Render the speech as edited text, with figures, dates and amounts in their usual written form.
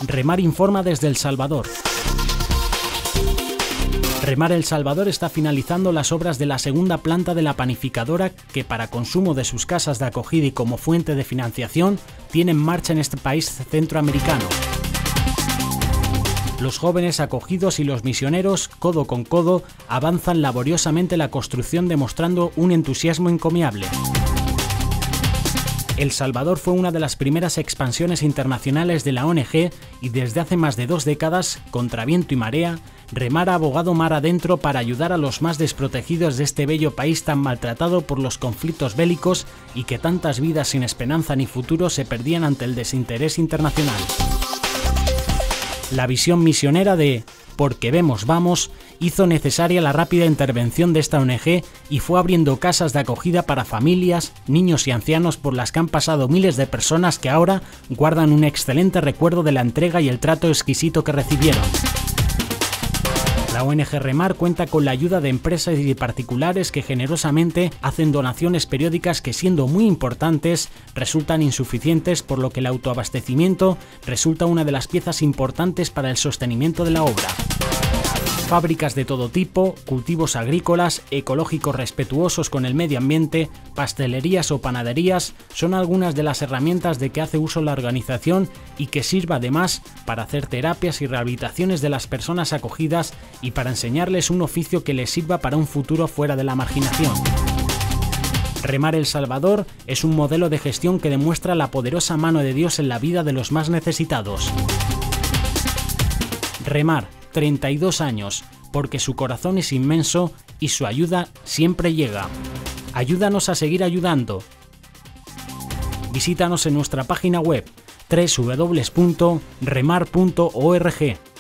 Remar informa desde El Salvador. Remar El Salvador está finalizando las obras de la segunda planta de la panificadora que, para consumo de sus casas de acogida y como fuente de financiación, tiene en marcha en este país centroamericano. Los jóvenes acogidos y los misioneros, codo con codo, avanzan laboriosamente la construcción demostrando un entusiasmo encomiable. El Salvador fue una de las primeras expansiones internacionales de la ONG y desde hace más de 2 décadas, contra viento y marea, Remar ha abogado mar adentro para ayudar a los más desprotegidos de este bello país tan maltratado por los conflictos bélicos y que tantas vidas sin esperanza ni futuro se perdían ante el desinterés internacional. La visión misionera de Porque vemos vamos hizo necesaria la rápida intervención de esta ONG y fue abriendo casas de acogida para familias, niños y ancianos por las que han pasado miles de personas que ahora guardan un excelente recuerdo de la entrega y el trato exquisito que recibieron. La ONG Remar cuenta con la ayuda de empresas y de particulares que generosamente hacen donaciones periódicas que, siendo muy importantes, resultan insuficientes, por lo que el autoabastecimiento resulta una de las piezas importantes para el sostenimiento de la obra. Fábricas de todo tipo, cultivos agrícolas, ecológicos respetuosos con el medio ambiente, pastelerías o panaderías son algunas de las herramientas de que hace uso la organización y que sirva además para hacer terapias y rehabilitaciones de las personas acogidas y para enseñarles un oficio que les sirva para un futuro fuera de la marginación. Remar El Salvador es un modelo de gestión que demuestra la poderosa mano de Dios en la vida de los más necesitados. Remar, 32 años, porque su corazón es inmenso y su ayuda siempre llega. Ayúdanos a seguir ayudando. Visítanos en nuestra página web www.remar.org.